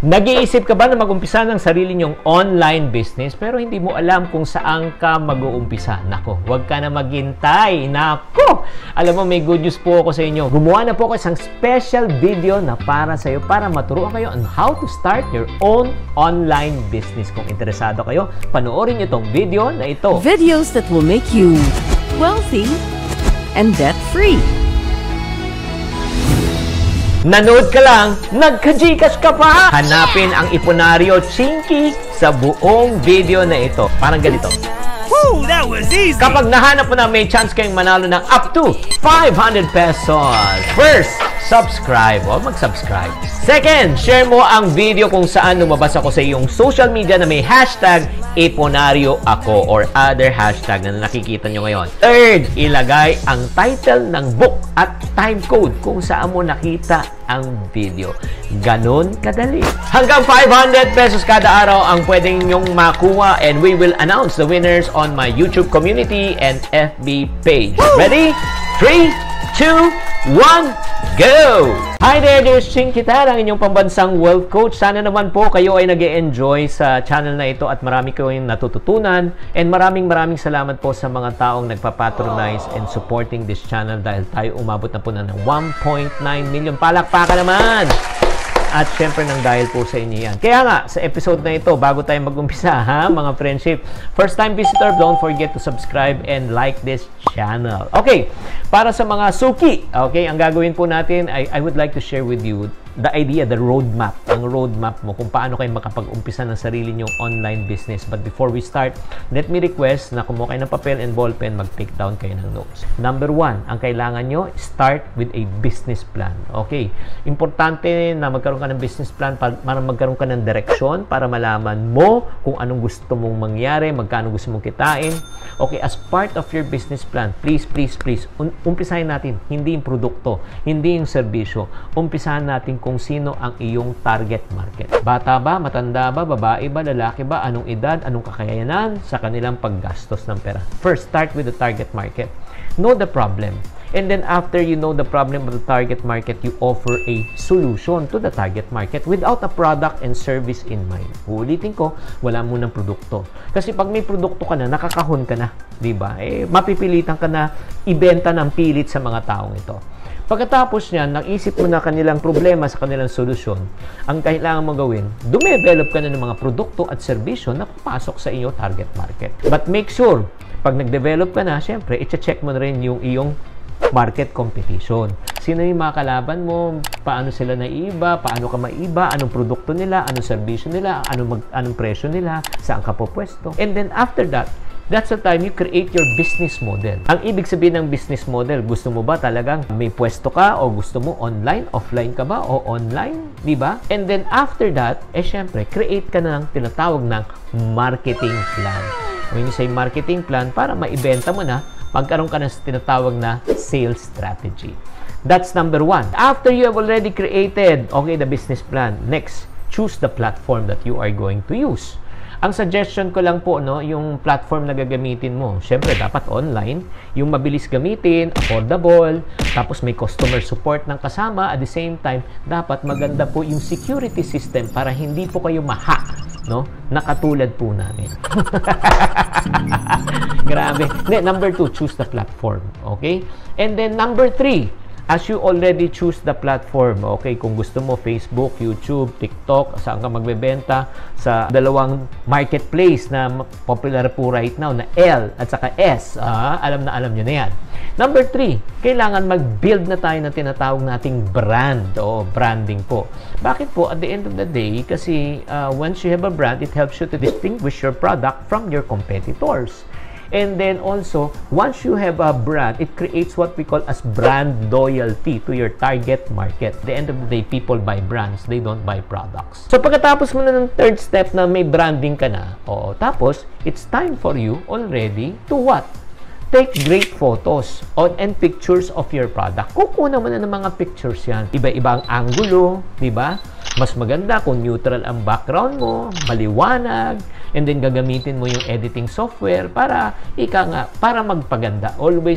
Nag-iisip ka ba na mag-umpisa ng sarili nyong online business pero hindi mo alam kung saan ka mag-uumpisa? Nako, huwag ka na maghintay. Nako! Alam mo, may good news po ako sa inyo. Gumawa na po ako isang special video na para sa iyo para maturuan kayo on how to start your own online business. Kung interesado kayo, panoorin niyo itong video na ito. Videos that will make you wealthy and debt-free. Nanood ka lang, nagka-Gcash ka pa! Hanapin ang Iponaryo Chinky sa buong video na ito. Parang ganito. Woo, that was easy! Kapag nahanap mo na, may chance kayong manalo ng up to 500 pesos. First, subscribe. O, mag-subscribe. Second, share mo ang video kung saan lumabas ako sa iyong social media na may hashtag Iponaryo ako or other hashtag na nakikita nyo ngayon. Third, ilagay ang title ng book at time code kung saan mo nakita ang video. Ganon kadali. Hanggang 500 pesos kada araw ang pwedeng nyong makuha and we will announce the winners on my YouTube community and FB page. Ready? 3, 2, 1, go! Hi there, dear Chinky Tara, ang inyong pambansang wealth coach. Sana naman po kayo ay nag-e-enjoy sa channel na ito at marami kayong natututunan. And maraming salamat po sa mga taong nagpapatronize and supporting this channel dahil tayo umabot na po na ng 1.9 million. Palakpakan naman! At syempre nang dahil po sa inyo yan. Kaya nga, sa episode na ito, bago tayo mag-umpisa, ha, mga friendship, first time visitor, don't forget to subscribe and like this channel. Okay, para sa mga suki, okay, ang gagawin po natin, I would like to share with you the idea, the roadmap, ang roadmap mo kung paano kayo makapag-umpisa ng sarili nyong online business. But before we start, let me request na kumuha kayo ng papel and ballpen, mag-take down kayo ng notes. Number 1, ang kailangan nyo, start with a business plan. Okay, importante na magkaroon ka ng business plan para magkaroon ka ng direksyon, para malaman mo kung anong gusto mong mangyari, magkano gusto mong kitain. Okay, as part of your business plan, please, umpisahin natin, hindi yung produkto, hindi yung serbisyo. Umpisahan natin kung sino ang iyong target market. Bata ba? Matanda ba? Babae ba? Lalaki ba? Anong edad? Anong kakayanan sa kanilang paggastos ng pera? First, start with the target market. Know the problem. And then after you know the problem of the target market, you offer a solution to the target market without a product and service in mind. Uulitin ko, wala mo ng produkto. Kasi pag may produkto ka na, nakakahon ka na. Diba? Mapipilitan ka na ibenta ng pilit sa mga taong ito. Pagkatapos niyan, nag-isip mo na kanilang problema sa kanilang solusyon, ang kailangan mo gawin, dumevelop ka na ng mga produkto at serbisyo na papasok sa iyong target market. But make sure, pag nag-develop ka na, syempre, i-check mo na rin yung iyong market competition. Sino yung mga kalaban mo? Paano sila naiiba? Paano ka maiba? Anong produkto nila? Anong serbisyo nila? Anong presyo nila? Saan ka po pwesto? And then after that, that's the time you create your business model. Ang ibig sabihin ng business model, gusto mo ba talagang may pwesto ka o gusto mo online, offline ka ba o online, di ba? And then after that, syempre, create ka na ng tinatawag ng marketing plan. When you say marketing plan, para maibenta mo na, magkaroon ka na sa tinatawag na sales strategy. That's number 1. After you have already created, okay, the business plan, next, choose the platform that you are going to use. Ang suggestion ko lang po, no, yung platform na gagamitin mo, syempre dapat online, yung mabilis gamitin, affordable, tapos may customer support ng kasama. At the same time, dapat maganda po yung security system para hindi po kayo ma-hack, no? Nakatulad po namin. Grabe. Number 2, choose the platform. Okay? And then number 3, as you already choose the platform, okay, kung gusto mo Facebook, YouTube, TikTok, saan ka magbebenta, sa dalawang marketplace na popular po right now na L at saka S, alam nyo na yan. Number 3, kailangan mag-build na tayo ng tinatawag nating brand o branding po. Bakit po? At the end of the day, kasi once you have a brand, it helps you to distinguish your product from your competitors. And then also, once you have a brand, it creates what we call as brand loyalty to your target market. At the end of the day, people buy brands. They don't buy products. So, pagkatapos mo na ng third step na may branding ka na, tapos, it's time for you already to what? Take great photos and pictures of your product. Kukuha mo na ng mga pictures yan. Iba-iba ang angulo, di ba? Mas maganda kung neutral ang background mo, maliwanag, and then gagamitin mo yung editing software para magpaganda. Always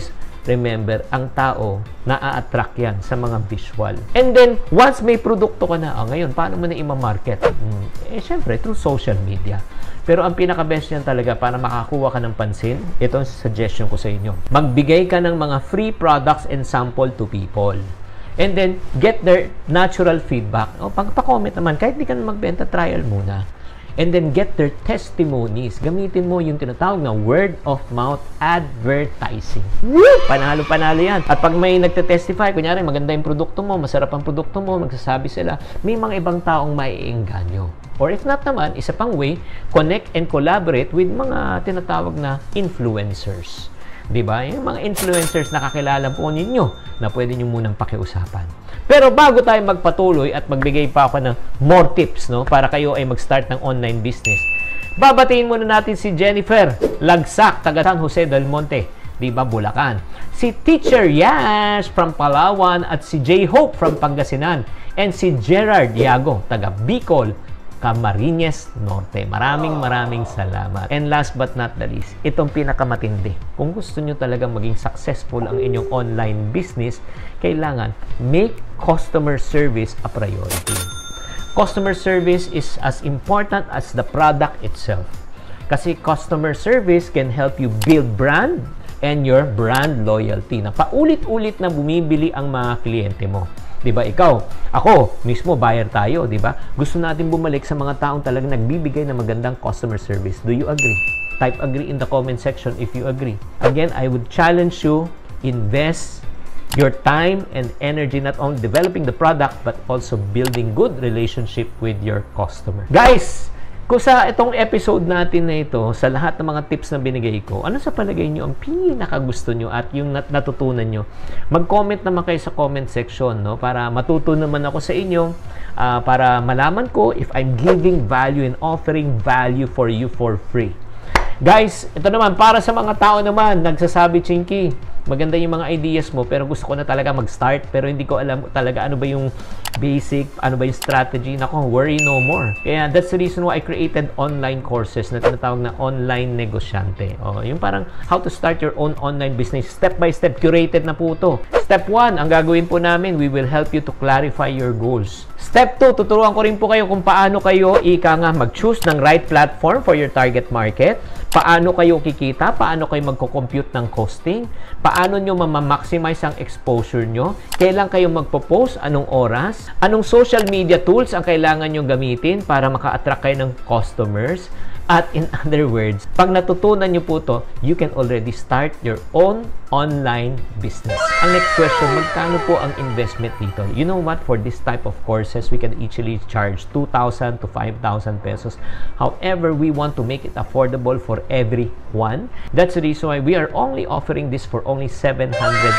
remember, ang tao, na-attract yan sa mga visual. And then, once may produkto ka na, ngayon, paano mo na i-market? Syempre, through social media. Pero ang pinaka-best niyan talaga para makakuha ka ng pansin, ito ang suggestion ko sa inyo. Magbigay ka ng mga free products and sample to people. And then, get their natural feedback. Pagpa-comment naman, kahit di ka na magbenta, trial muna. And then, get their testimonies. Gamitin mo yung tinatawag na word of mouth advertising. Woo! Panalo-panalo yan. At pag may nagte-testify, kunyari, maganda yung produkto mo, masarap ang produkto mo, magsasabi sila, may mga ibang taong maiengganyo. Or if not naman, isa pang way, connect and collaborate with mga tinatawag na influencers. Diba? Yung mga influencers na kakilala po ninyo na pwede nyo munang pakiusapan. Pero bago tayo magpatuloy at magbigay pa ako ng more tips, no, para kayo ay mag-start ng online business, babatiin muna natin si Jennifer Lagsak, taga San Jose del Monte, diba, Bulacan. Si Teacher Yash from Palawan at si J. Hope from Pangasinan. And si Gerard Yago, taga Bicol, Camarines Norte. Maraming salamat. And last but not the least, itong pinakamatindi. Kung gusto nyo talagang maging successful ang inyong online business, kailangan make customer service a priority. Customer service is as important as the product itself. Kasi customer service can help you build brand and your brand loyalty na paulit-ulit na bumibili ang mga kliyente mo. Diba, ikaw, ako, mismo, buyer tayo, diba? Gusto natin bumalik sa mga taong talagang nagbibigay ng magandang customer service. Do you agree? Type agree in the comment section if you agree. Again, I would challenge you, invest your time and energy not only developing the product, but also building good relationship with your customer. Guys, kung sa itong episode natin na ito, sa lahat ng mga tips na binigay ko, ano sa palagay nyo ang pinakagusto nyo at yung natutunan nyo? Mag-comment naman kayo sa comment section, no? Para matuto naman ako sa inyo, para malaman ko if I'm giving value and offering value for you for free. Guys, ito naman, para sa mga tao naman, nagsasabi, Chinky, maganda yung mga ideas mo, pero gusto ko na talaga mag-start, pero hindi ko alam talaga ano ba yung basic, ano ba yung strategy. Nako, worry no more. Kaya that's the reason why I created online courses na tinatawag na online negosyante. Yung parang how to start your own online business. Step by step, curated na po ito. Step 1, ang gagawin po namin, we will help you to clarify your goals. Step 2, tuturuan ko rin po kayo kung paano kayo mag-choose ng right platform for your target market. Paano kayo kikita, paano kayo magko-compute ng costing, paano nyo ma-maximize ang exposure nyo, kailan kayo magpo-post, anong oras, anong social media tools ang kailangan nyo gamitin para maka-attract kayo ng customers. At in other words, pag natutunan nyo po to, you can already start your own online business. Ang next question, magkano po ang investment dito? You know what? For this type of courses, we can easily charge 2,000 to 5,000 pesos. However, we want to make it affordable for everyone. That's the reason why we are only offering this for only 799.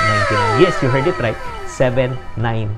Yes, you heard it right. 799.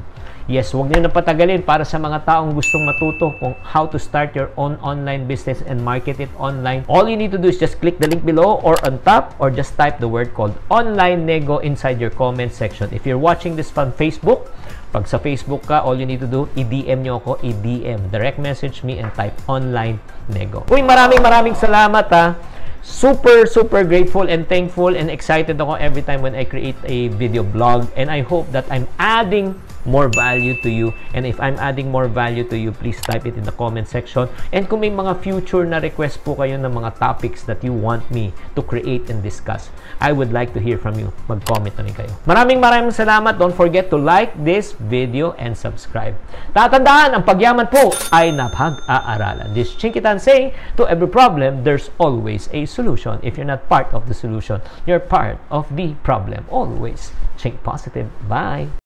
Yes, huwag niyo na patagalin para sa mga taong gustong matuto kung how to start your own online business and market it online. All you need to do is just click the link below or on top, or just type the word called Online Nego inside your comment section. If you're watching this from Facebook, pag sa Facebook ka, all you need to do, i-DM nyo ako, i-DM. Direct message me and type Online Nego. Uy, maraming salamat ha. Super grateful and thankful and excited ako every time when I create a video blog, and I hope that I'm adding more value to you. And if I'm adding more value to you, please type it in the comment section. And kung may mga future na request po kayo ng mga topics that you want me to create and discuss, I would like to hear from you. Mag-comment na rin kayo. Maraming salamat. Don't forget to like this video and subscribe. Tatandaan, ang pagyaman po ay napag-aaralan. This Chinkitan saying, to every problem, there's always a solution. If you're not part of the solution, you're part of the problem. Always think positive. Bye!